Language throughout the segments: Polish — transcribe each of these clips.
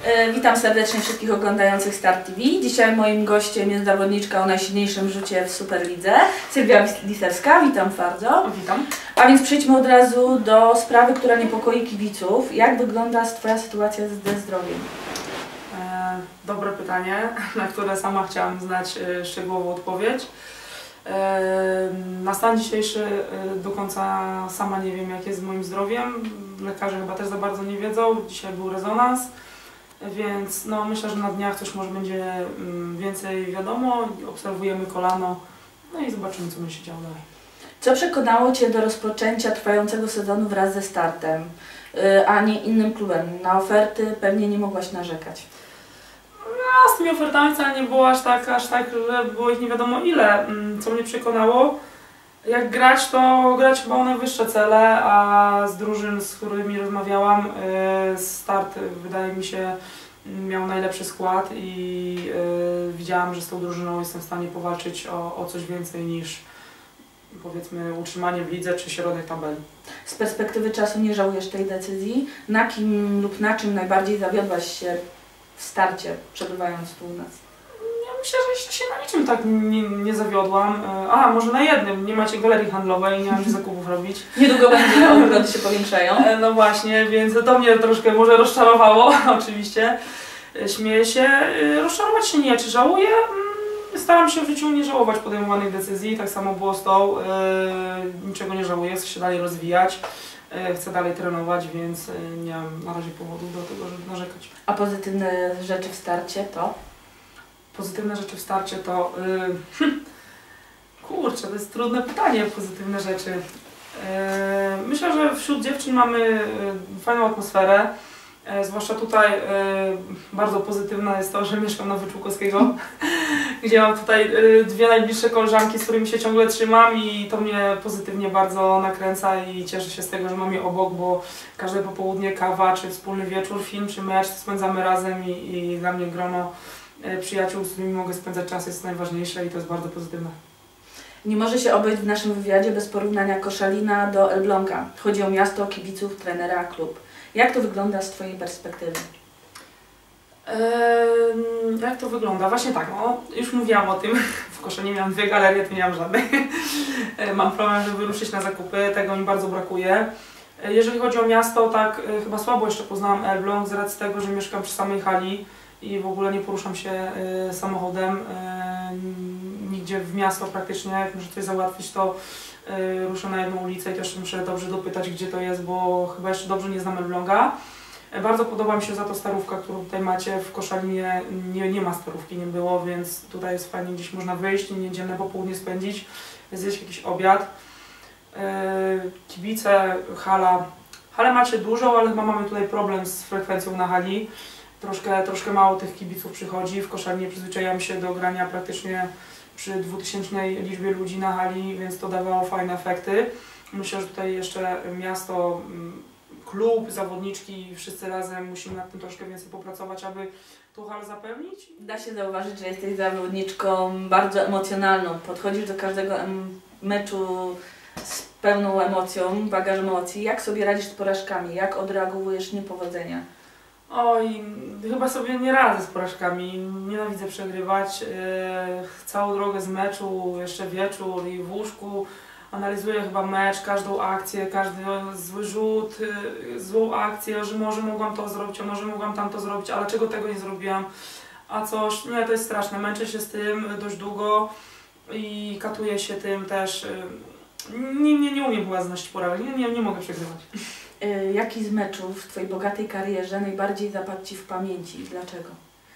Witam serdecznie wszystkich oglądających Start TV. Dzisiaj moim gościem jest zawodniczka o najsilniejszym rzucie w Superlidze, Sylwia Lisewska. Witam bardzo. Witam. A więc przejdźmy od razu do sprawy, która niepokoi kibiców. Jak wygląda Twoja sytuacja ze zdrowiem? Dobre pytanie, na które sama chciałam znać szczegółową odpowiedź. Na stan dzisiejszy do końca sama nie wiem, jak jest z moim zdrowiem. Lekarze chyba też za bardzo nie wiedzą. Dzisiaj był rezonans, więc no, myślę, że na dniach coś może będzie więcej wiadomo. Obserwujemy kolano, no i zobaczymy, co będzie się działo dalej. Co przekonało Cię do rozpoczęcia trwającego sezonu wraz ze Startem, a nie innym klubem? Na oferty pewnie nie mogłaś narzekać. No, z tymi ofertami wcale nie było aż tak, że było ich nie wiadomo ile. Co mnie przekonało, jak grać, to grać chyba o najwyższe cele, a z drużyn, z którymi rozmawiałam, Start wydaje mi się miał najlepszy skład i widziałam, że z tą drużyną jestem w stanie powalczyć o coś więcej niż powiedzmy utrzymanie w lidze czy środek tabeli. Z perspektywy czasu nie żałujesz tej decyzji? Na kim lub na czym najbardziej zawiodłaś się w Starcie, przebywając tu u nas? Ja myślę, że jeszcze się na niczym tak nie zawiodłam. A, może na jednym. Nie macie galerii handlowej, nie mam gdzie zakupów robić. Niedługo będzie, obrody się powiększają. No właśnie, więc to mnie troszkę może rozczarowało, oczywiście. Śmieję się. Rozczarować się nie, czy żałuję? Staram się w życiu nie żałować podejmowanych decyzji, tak samo było z tą. Niczego nie żałuję, chcę się dalej rozwijać. Chcę dalej trenować, więc nie mam na razie powodów do tego, żeby narzekać. A pozytywne rzeczy w Starcie to? Pozytywne rzeczy w Starcie to... Kurczę, to jest trudne pytanie, pozytywne rzeczy. Myślę, że wśród dziewczyn mamy fajną atmosferę. Zwłaszcza tutaj bardzo pozytywne jest to, że mieszkam na Wyczółkowskiego, gdzie mam tutaj dwie najbliższe koleżanki, z którymi się ciągle trzymam i to mnie pozytywnie bardzo nakręca i cieszę się z tego, że mam je obok, bo każde popołudnie kawa, czy wspólny wieczór, film, czy mecz spędzamy razem i dla mnie grono przyjaciół, z którymi mogę spędzać czas jest najważniejsze i to jest bardzo pozytywne. Nie może się obejść w naszym wywiadzie bez porównania Koszalina do Elbląga. Chodzi o miasto, kibiców, trenera, klub. Jak to wygląda z Twojej perspektywy? Jak to wygląda? Właśnie tak, no, już mówiłam o tym, w Koszalinie miałam dwie galerie, tu nie mam żadnej. Mam problem, żeby ruszyć na zakupy, tego mi bardzo brakuje. Jeżeli chodzi o miasto, tak chyba słabo jeszcze poznałam Elbląg z racji tego, że mieszkam przy samej hali i w ogóle nie poruszam się samochodem nigdzie w miasto praktycznie. Jak muszę coś załatwić, to ruszę na jedną ulicę i też muszę dobrze dopytać, gdzie to jest, bo chyba jeszcze dobrze nie znam Elbląga. Bardzo podoba mi się za to starówka, którą tutaj macie. W Koszalinie nie ma starówki, nie było, więc tutaj jest fajnie, gdzieś można wyjść, niedzielne popołudnie spędzić, zjeść jakiś obiad. Kibice, hala. Halę macie dużą, ale chyba mamy tutaj problem z frekwencją na hali. Troszkę mało tych kibiców przychodzi. W Koszalinie przyzwyczaiłam się do grania praktycznie przy 2000 liczbie ludzi na hali, więc to dawało fajne efekty. Myślę, że tutaj jeszcze miasto, klub, zawodniczki, wszyscy razem musimy nad tym troszkę więcej popracować, aby tą halę zapełnić. Da się zauważyć, że jesteś zawodniczką bardzo emocjonalną. Podchodzisz do każdego meczu z pełną emocją, bagażem emocji. Jak sobie radzisz z porażkami? Jak odreagowujesz niepowodzenia? Oj, chyba sobie nie radzę z porażkami. Nienawidzę przegrywać. Całą drogę z meczu, jeszcze wieczór i w łóżku analizuję chyba mecz, każdą akcję, każdy zły rzut, złą akcję, że może mogłam to zrobić, a może mogłam tamto zrobić, ale czego tego nie zrobiłam, a coś, nie, to jest straszne, męczę się z tym dość długo i katuję się tym też. Nie umiem chyba znosić porażek, nie mogę przegrywać. Jaki z meczów w Twojej bogatej karierze najbardziej zapadł Ci w pamięci i dlaczego?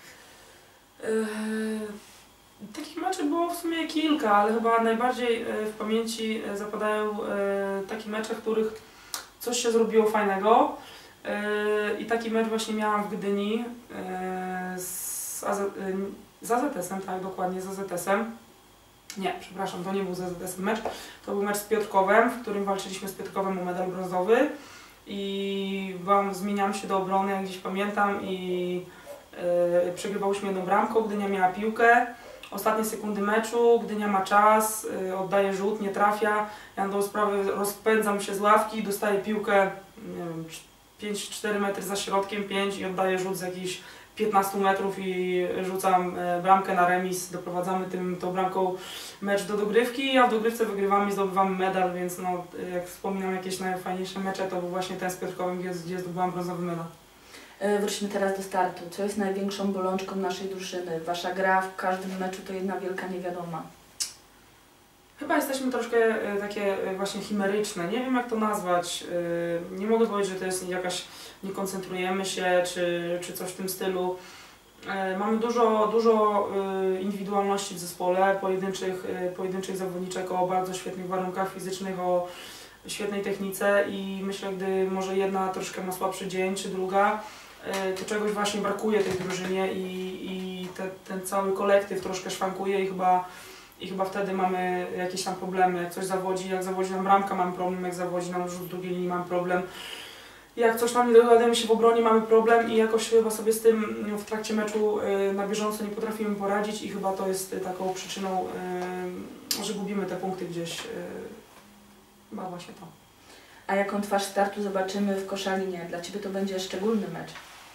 Takich meczów było w sumie kilka, ale chyba najbardziej w pamięci zapadają takie mecze, w których coś się zrobiło fajnego. I taki mecz właśnie miałam w Gdyni z AZS-em, tak dokładnie, z AZS-em. Nie, przepraszam, to nie był z AZS-em mecz, to był mecz z Piotrkowem, w którym walczyliśmy z Piotrkowem o medal brązowy. I zmieniałam się do obrony, jak gdzieś pamiętam, i przegrywałyśmy jedną bramką, Gdynia miała piłkę. Ostatnie sekundy meczu, Gdynia ma czas, oddaje rzut, nie trafia. Ja na tą sprawę rozpędzam się z ławki, dostaję piłkę, nie wiem, 5-4 metry za środkiem, 5 i oddaję rzut z jakichś 15 metrów i rzucam bramkę na remis, doprowadzamy tą bramką mecz do dogrywki, a w dogrywce wygrywamy i zdobywamy medal, więc no, jak wspominam jakieś najfajniejsze mecze, to był właśnie ten z Piotrkowem, gdzie zdobyłam brązowy medal. Wróćmy teraz do startu. Co jest największą bolączką naszej drużyny? Wasza gra w każdym meczu to jedna wielka niewiadoma. Chyba jesteśmy troszkę takie właśnie chimeryczne, nie wiem jak to nazwać, nie mogę powiedzieć, że to jest jakaś, nie koncentrujemy się czy coś w tym stylu. Mamy dużo indywidualności w zespole, pojedynczych zawodniczek o bardzo świetnych warunkach fizycznych, o świetnej technice i myślę, gdy może jedna troszkę ma słabszy dzień czy druga, to czegoś właśnie brakuje tej drużynie i ten cały kolektyw troszkę szwankuje i chyba wtedy mamy jakieś tam problemy. Jak coś zawodzi, jak zawodzi nam bramka, mamy problem, jak zawodzi nam rzut z drugiej linii, mamy problem. Jak coś tam nie dogadujemy się w obronie, mamy problem i jakoś chyba sobie z tym w trakcie meczu na bieżąco nie potrafimy poradzić i chyba to jest taką przyczyną, że gubimy te punkty gdzieś. Chyba właśnie to. A jaką twarz startu zobaczymy w Koszalinie? Dla Ciebie to będzie szczególny mecz.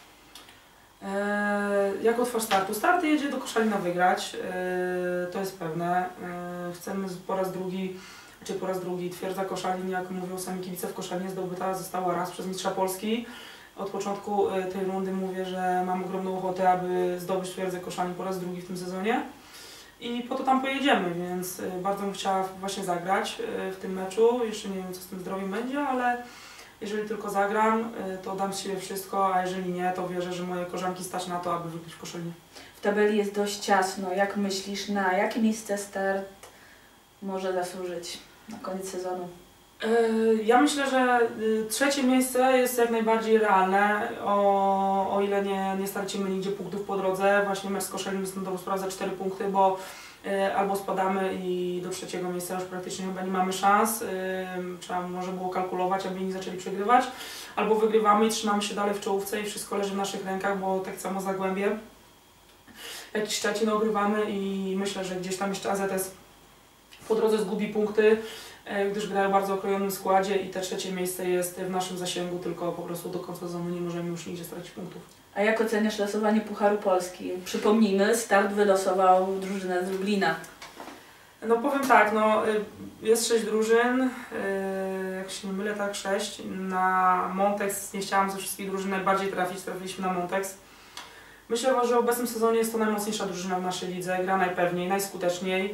Jako twarz startu? Start jedzie do Koszalina wygrać, to jest pewne. Chcemy po raz drugi Twierdza Koszalin, jak mówią sami kibice w Koszalinie, została raz przez mistrza Polski. Od początku tej rundy mówię, że mam ogromną ochotę, aby zdobyć Twierdzę Koszalin po raz drugi w tym sezonie. I po to tam pojedziemy, więc bardzo bym chciała właśnie zagrać w tym meczu. Jeszcze nie wiem, co z tym zdrowiem będzie, ale jeżeli tylko zagram, to dam z siebie wszystko, a jeżeli nie, to wierzę, że moje koleżanki stać na to, aby wygrać w Koszalinie. W tabeli jest dość ciasno. Jak myślisz, na jakie miejsce start może zasłużyć na koniec sezonu? Ja myślę, że trzecie miejsce jest jak najbardziej realne, o ile nie stracimy nigdzie punktów po drodze. Właśnie mecz z Koszalinem jest na dobrą sprawę za 4 punkty, bo albo spadamy i do trzeciego miejsca już praktycznie chyba nie mamy szans, trzeba może było kalkulować, aby inni zaczęli przegrywać, albo wygrywamy i trzymamy się dalej w czołówce i wszystko leży w naszych rękach, bo tak samo Zagłębie, jak i Szczecin ogrywamy i myślę, że gdzieś tam jeszcze AZS po drodze zgubi punkty, gdyż grają w bardzo okrojonym składzie i te trzecie miejsce jest w naszym zasięgu, tylko po prostu do końca sezonu nie możemy już nigdzie stracić punktów. A jak oceniasz losowanie Pucharu Polski? Przypomnijmy, start wylosował drużynę z Lublina. No powiem tak, no jest 6 drużyn, jak się nie mylę, tak 6. Na Montex nie chciałam ze wszystkich drużyn najbardziej trafić, trafiliśmy na Montex. Myślę, że w obecnym sezonie jest to najmocniejsza drużyna w naszej lidze, gra najpewniej, najskuteczniej.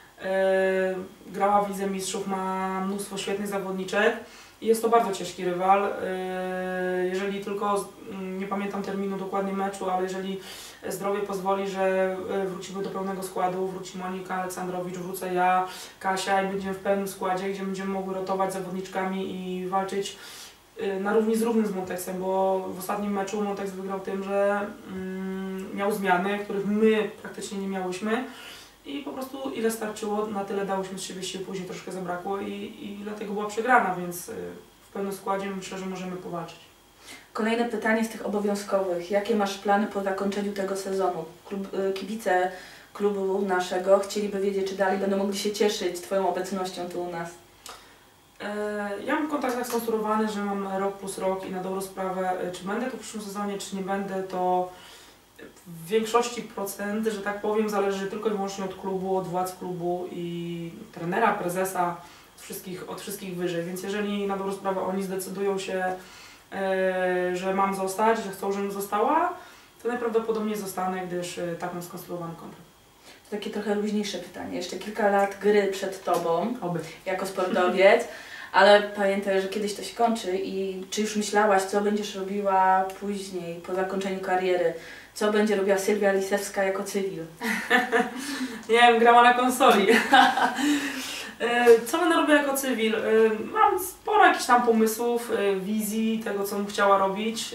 Grała w Lidze Mistrzów, ma mnóstwo świetnych zawodniczek i jest to bardzo ciężki rywal. Jeżeli tylko, nie pamiętam terminu dokładnie meczu, ale jeżeli zdrowie pozwoli, że wrócimy do pełnego składu, wróci Monika Aleksandrowicz, wrócę ja, Kasia i będziemy w pełnym składzie, gdzie będziemy mogli rotować zawodniczkami i walczyć na równi z równym z Montexem, bo w ostatnim meczu Montex wygrał tym, że miał zmiany, których my praktycznie nie miałyśmy. I po prostu ile starczyło, na tyle dałyśmy z siebie sił, później troszkę zabrakło i dlatego była przegrana, więc w pełnym składzie myślę, że możemy powalczyć. Kolejne pytanie z tych obowiązkowych. Jakie masz plany po zakończeniu tego sezonu? Kibice klubu naszego chcieliby wiedzieć, czy dalej będą mogli się cieszyć Twoją obecnością tu u nas. Ja mam kontakt tak skonstruowany, że mam rok plus rok i na dobrą sprawę, czy będę tu w przyszłym sezonie, czy nie będę, to w większości procent, że tak powiem, zależy tylko i wyłącznie od klubu, od władz klubu i trenera, prezesa, od wszystkich wyżej. Więc jeżeli na dobrą sprawę oni zdecydują się, że mam zostać, że chcą, żebym została, to najprawdopodobniej zostanę, gdyż tak mam skonstruowany kontrakt. To takie trochę luźniejsze pytanie. Jeszcze kilka lat gry przed Tobą, Oby. jako sportowiec, ale pamiętaj, że kiedyś to się kończy i czy już myślałaś, co będziesz robiła później, po zakończeniu kariery? Co będzie robiła Sylwia Lisewska jako cywil? Nie wiem, grała na konsoli. Co będę robiła jako cywil? Mam sporo jakichś tam pomysłów, wizji tego, co bym chciała robić.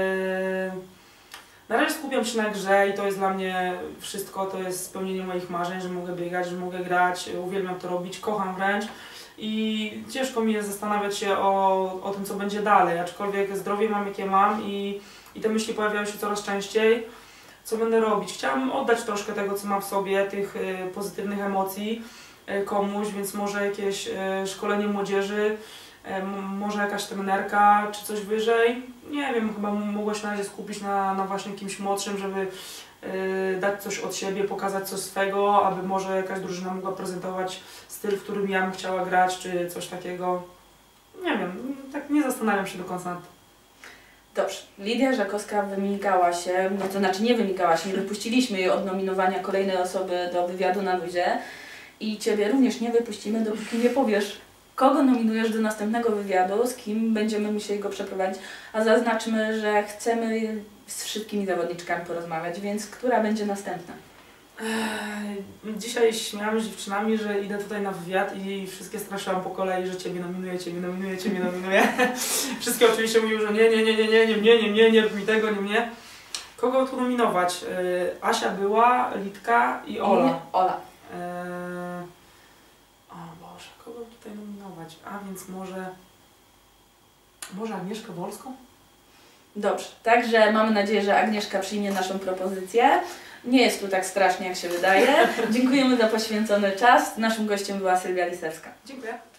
Na razie skupiam się na grze i to jest dla mnie wszystko, to jest spełnienie moich marzeń, że mogę biegać, że mogę grać, uwielbiam to robić, kocham wręcz. I ciężko mi jest zastanawiać się o tym, co będzie dalej, aczkolwiek zdrowie mam, jakie mam i te myśli pojawiają się coraz częściej. Co będę robić? Chciałam oddać troszkę tego, co mam w sobie, tych pozytywnych emocji komuś, więc może jakieś szkolenie młodzieży, może jakaś trenerka czy coś wyżej. Nie wiem, chyba mogła się na razie skupić na właśnie kimś młodszym, żeby dać coś od siebie, pokazać coś swego, aby może jakaś drużyna mogła prezentować styl, w którym ja bym chciała grać, czy coś takiego. Nie wiem, tak nie zastanawiam się do końca nad tym. Dobrze. Lidia Żakowska wymigała się, no to znaczy nie wymigała się, nie wypuściliśmy jej od nominowania kolejnej osoby do wywiadu na luzie i Ciebie również nie wypuścimy, dopóki nie powiesz, kogo nominujesz do następnego wywiadu, z kim będziemy musieli go przeprowadzić, a zaznaczmy, że chcemy z wszystkimi zawodniczkami porozmawiać, więc która będzie następna? Dzisiaj śmiałam się z dziewczynami, że idę tutaj na wywiad i wszystkie straszyłam po kolei, że Ciebie nominuję, Ciebie nominuję, Ciebie nominuję. Wszystkie oczywiście mówiły, że nie rób mi tego, nie mnie. Kogo tu nominować? Asia była, Litka i Ola. Ola. O Boże, kogo tutaj nominować? A więc może Agnieszkę Wolską? Dobrze, także mamy nadzieję, że Agnieszka przyjmie naszą propozycję. Nie jest tu tak strasznie, jak się wydaje. Dziękujemy za poświęcony czas. Naszym gościem była Sylwia Lisewska. Dziękuję.